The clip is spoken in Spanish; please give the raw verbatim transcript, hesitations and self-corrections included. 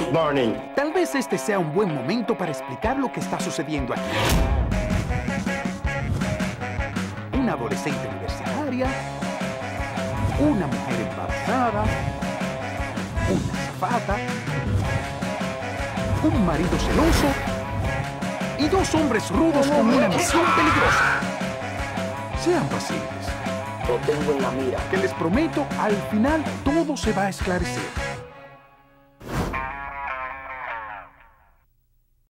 Good morning. Tal vez este sea un buen momento para explicar lo que está sucediendo aquí. Una adolescente universitaria, una mujer embarazada, una azafata, un marido celoso y dos hombres rudos con una misión peligrosa. Sean pacientes. Lo tengo en la mira. Que les prometo, al final todo se va a esclarecer.